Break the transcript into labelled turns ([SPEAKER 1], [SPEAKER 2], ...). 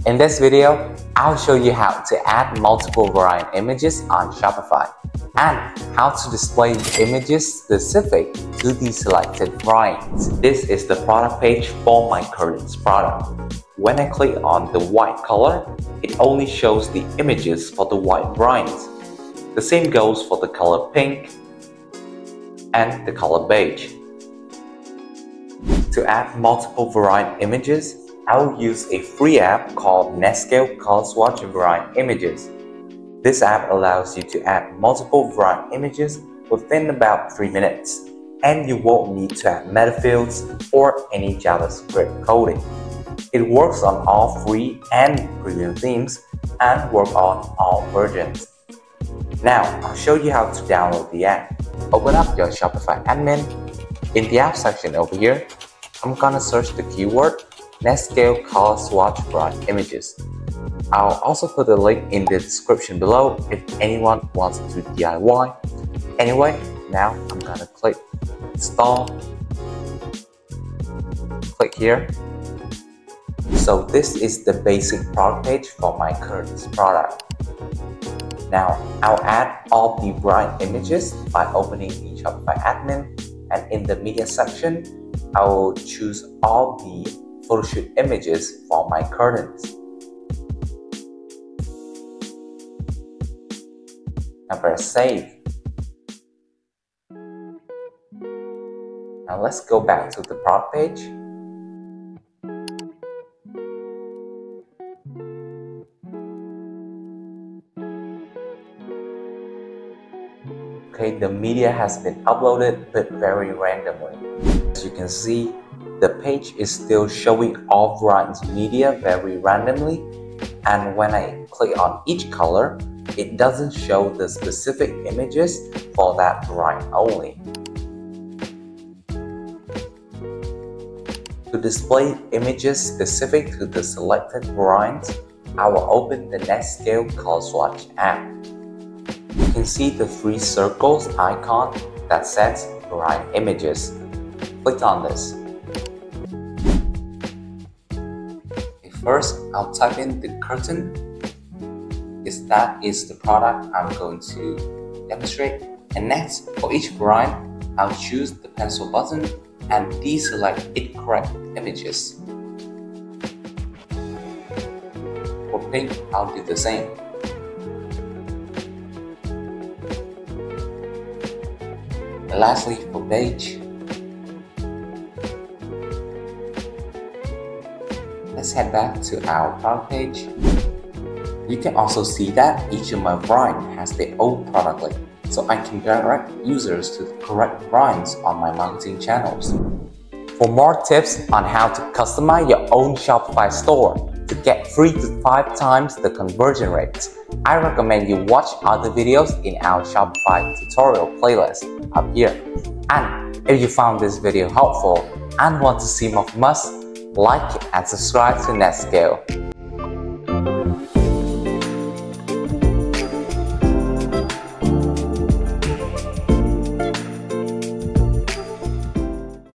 [SPEAKER 1] In this video, I'll show you how to add multiple variant images on Shopify and how to display images specific to the selected variants. This is the product page for my curtains product. When I click on the white color, it only shows the images for the white variants. The same goes for the color pink and the color beige. To add multiple variant images, I will use a free app called Netscale Color Swatch Variant Images. This app allows you to add multiple variant images within about 3 minutes, and you won't need to add meta fields or any JavaScript coding. It works on all free and premium themes and works on all versions. Now, I'll show you how to download the app. Open up your Shopify admin. In the app section over here, I'm gonna search the keyword Netscale Color Swatch Variant Images. I'll also put a link in the description below if anyone wants to DIY. Anyway, now I'm gonna click install. Click here. So this is the basic product page for my curtains product. Now I'll add all the variant images by opening the Shopify admin, and in the media section, I will choose all the photoshoot images for my curtains. Now press save. Now let's go back to the product page. Okay, the media has been uploaded but very randomly. As you can see, the page is still showing all variants media very randomly, and when I click on each color, it doesn't show the specific images for that variant only. To display images specific to the selected variant, I will open the Netscale Color Swatch app. You can see the 3 circles icon that says variant images. Click on this. First, I'll type in the curtain, because that is the product I'm going to demonstrate. And next, for each variant, I'll choose the pencil button and deselect incorrect images. For pink, I'll do the same. And lastly, for beige, let's head back to our product page. You can also see that each of my variants has their own product link, so I can direct users to the correct variants on my marketing channels. For more tips on how to customize your own Shopify store to get 3 to 5 times the conversion rates, I recommend you watch other videos in our Shopify tutorial playlist up here. And if you found this video helpful and want to see more from us, like and subscribe to Netscale.